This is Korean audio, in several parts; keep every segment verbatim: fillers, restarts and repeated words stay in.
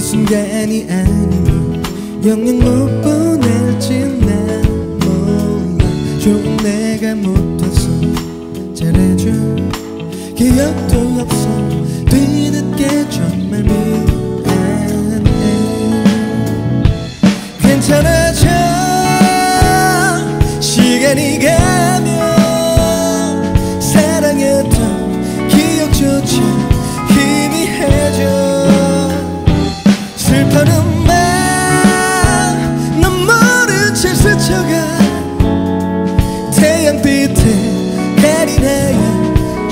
순간이 아니면 영영 못 보낼지 난 몰라. 좋은 내가 못해서 잘해줘. 기억도 없어 뒤늦게 정말 미안해. 괜찮아져 시간이 가면 사랑했던 기억조차 희미해져. 슬퍼는 말 넌 모른 채 스쳐가 태양빛에 가린 하얀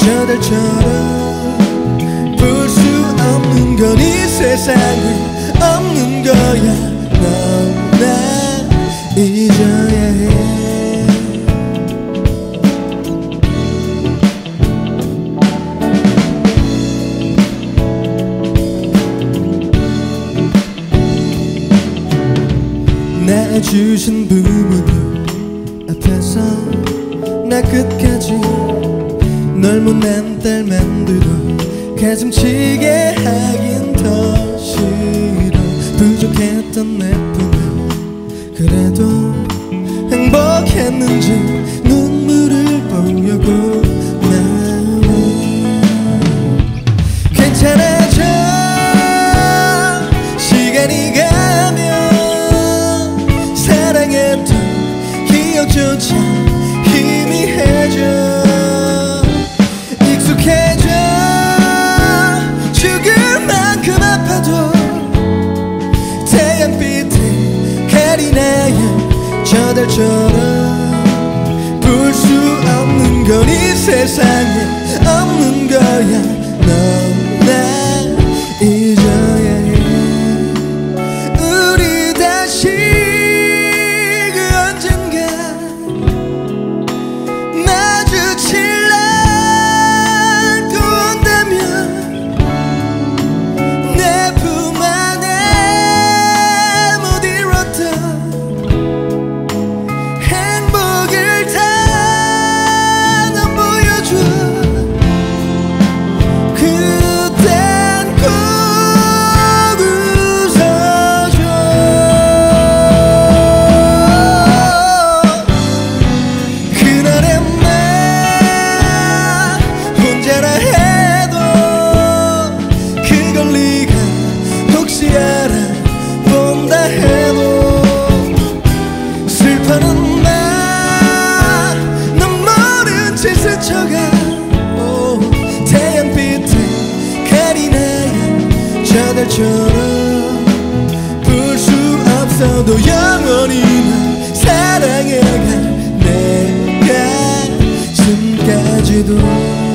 저달처럼 볼 수 없는 건 이 세상에 없는 거야. 넌 나 잊어야 해. 낳아주신 부모님 앞에서 나 끝까지 널 못난 딸 만들어 가슴치게 하긴 더 싫어. 부족했던 내 품에 그래도 행복했는지 눈물을 보려고 나와. 괜찮아져 시간이 가면 사랑했던 기억조차 희미해져. 익숙해져 죽을 만큼 아파도 태양빛에 가린 하얀 저달처럼 볼 수 없는 건 이 세상에 없는 거야. 넌 나 잊어야 해. 우리 다시 저달처럼 볼 수 없어도 영원히 난 사랑해가 내 가슴까지도.